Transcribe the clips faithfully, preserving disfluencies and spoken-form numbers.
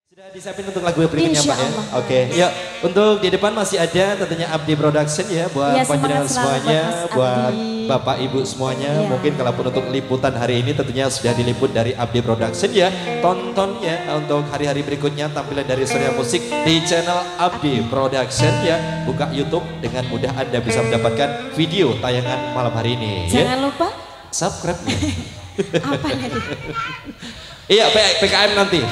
Sudah disiapin untuk lagu berikutnya Mbak ya? Oke, okay. Ya untuk di depan masih ada tentunya Abdi Production ya buat ya, panjenengan semuanya, buat Bapak Ibu semuanya. Ya. Mungkin kalaupun untuk liputan hari ini tentunya sudah diliput dari Abdi Production ya. Tonton ya untuk hari-hari berikutnya tampilan dari Surya Musik di channel Abdi Production ya. Buka YouTube dengan mudah Anda bisa mendapatkan video tayangan malam hari ini. Jangan ya. lupa subscribe. Apa tadi? Iya, P K M nanti.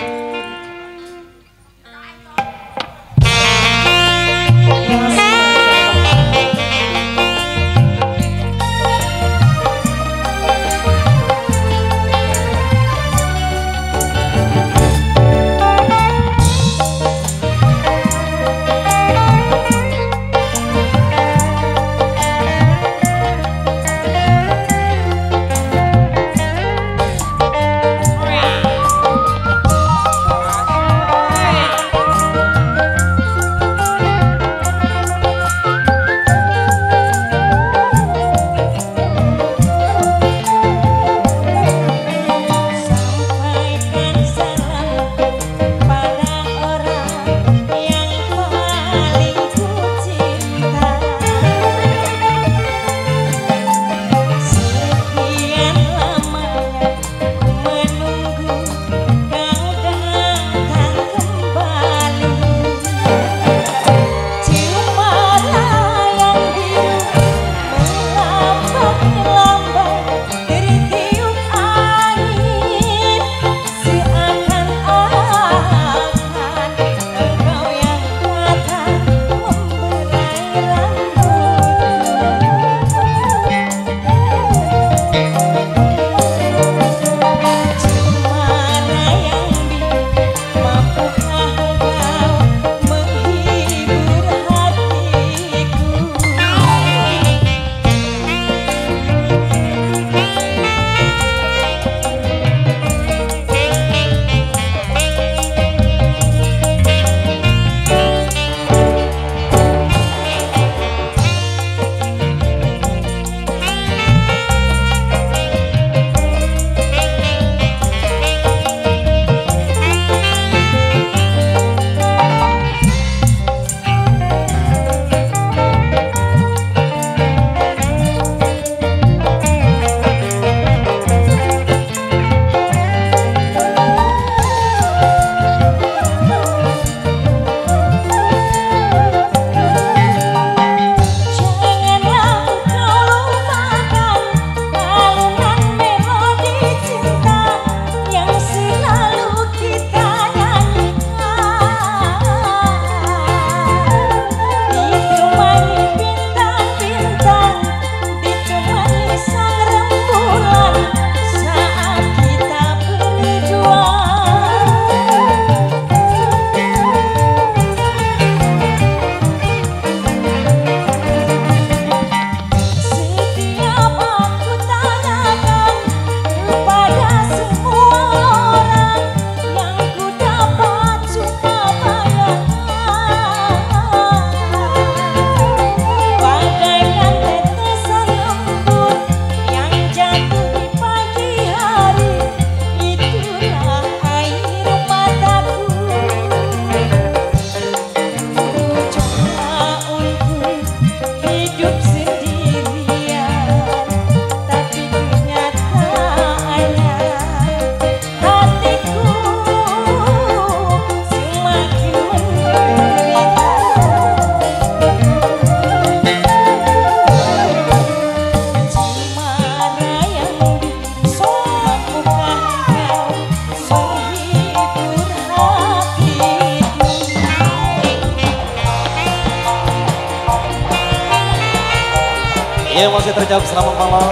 Ya masih terjawab selamat malam.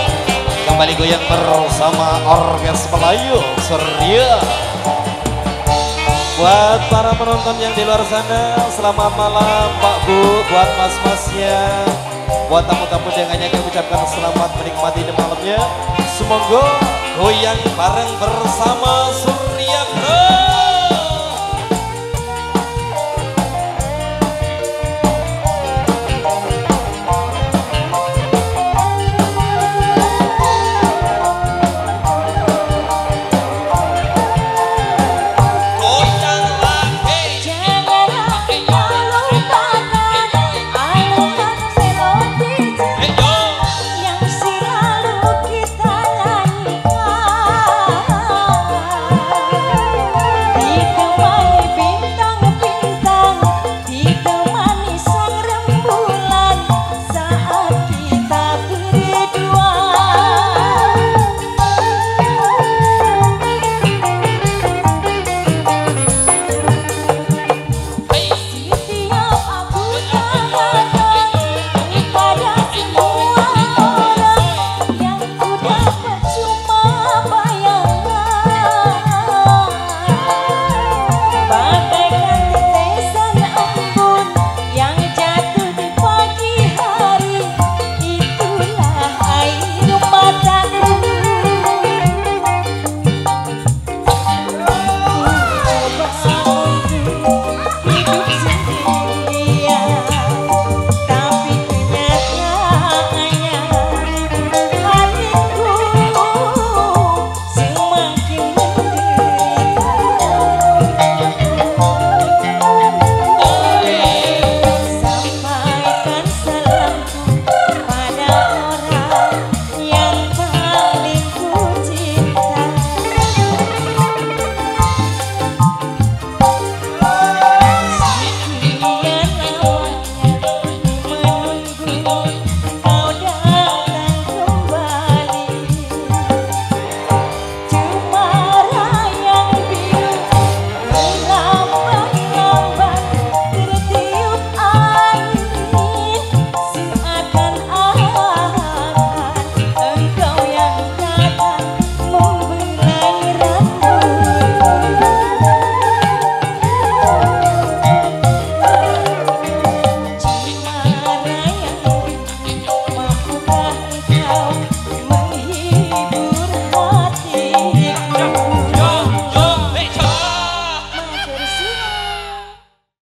Kembali goyang bersama Orkes Melayu Surya. Buat para penonton yang di luar sana, selamat malam Pak Bu. Buat mas-masnya, buat tamu-tamu dengannya kami ucapkan selamat menikmati di malamnya. Semoga goyang bareng bersama Surya Bro.